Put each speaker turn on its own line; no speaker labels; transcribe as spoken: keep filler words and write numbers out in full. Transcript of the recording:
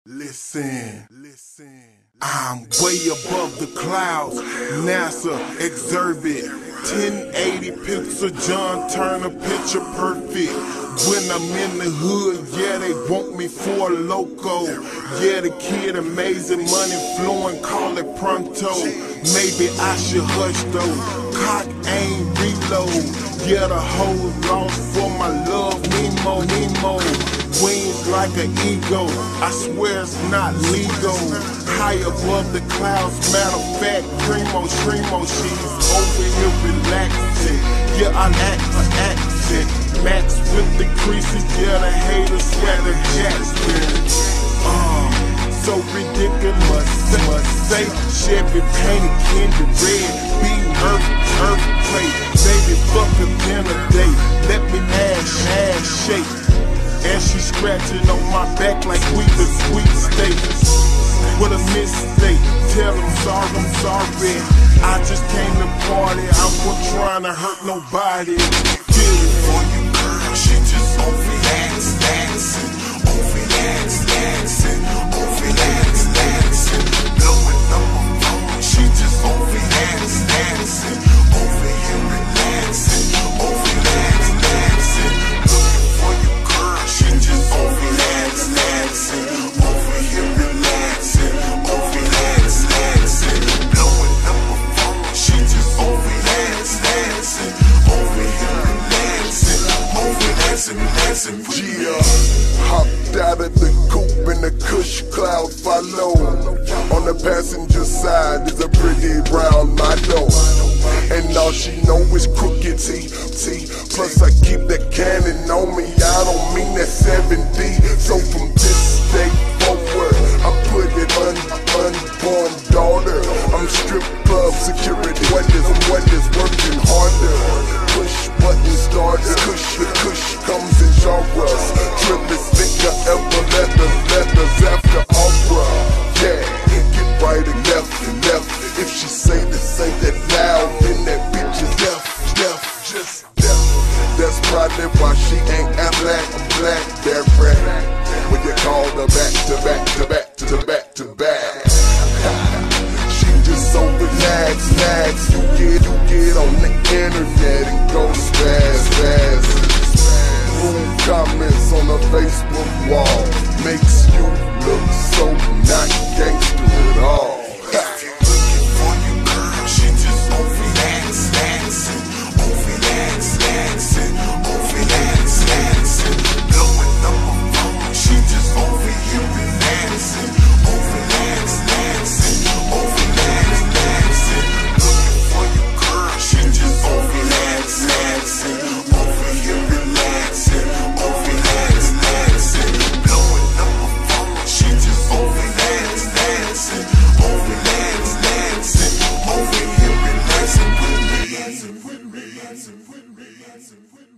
Listen, listen. I'm way above the clouds. NASA exhibit ten eighty pixel John Turner picture perfect. When I'm in the hood, yeah, they want me for a loco. Yeah, the kid amazing, money flowing, call it pronto. Maybe I should hush though, cock, aim, reload. Yeah, the hoes lost for my love, Nemo, Nemo. Wings like an ego, I swear it's not legal. High above the clouds, matter of fact, Primo, Streamo, she's over here relaxing. Yeah, I act for accent, max with the creases, yeah, the haters sweat the Jackson. Uh, so ridiculous, must say, Chevy painted candy red, beating earth, earthquake. Baby, fuck a dinner date, let me mash, ass shake. And she scratching on my back like we the sweet steaks. What a mistake, tell them sorry, I'm sorry. I just came to party, I wasn't trying to hurt nobody. Feel it for you, girl, she just over dance, dancing. Over dance, dancing, over dance, dancing. Blowing up her phone, she just over dance, dancing. Over here relaxing, over dance, dancing. Looking for you, girl, she just over dance, dancing. Over here relaxing, over dance, dancing. Blowing up her phone, she just over dance, dancing. Over here relaxing, over dancing, dancing.
Yeah, hopped out of the coupe and the cush cloud follow. On the passenger side is a pretty brown Milo, and all she know is crooked T, T. Plus I keep that cannon on me, I don't mean that seven D. So from this day forward, I put it on unborn daughter. I'm strip club security, when is, when is working harder. Push button starter, kush, the kush comes in genres. Triplest nigga ever, leathers, leathers after opera. Yeah, get right and left and left. If she say this ain't that loud, then that bitch is deaf, deaf, just deaf. That's probably why she ain't as black, black, that rat. When you call her back to back to back to back to back. She just so relaxed, relaxed. You get, you get on the internet and go spaz, spaz. Rude comments on the Facebook wall makes you look so not gangster at all.
Dancing with me, dancing with me, dancing with me.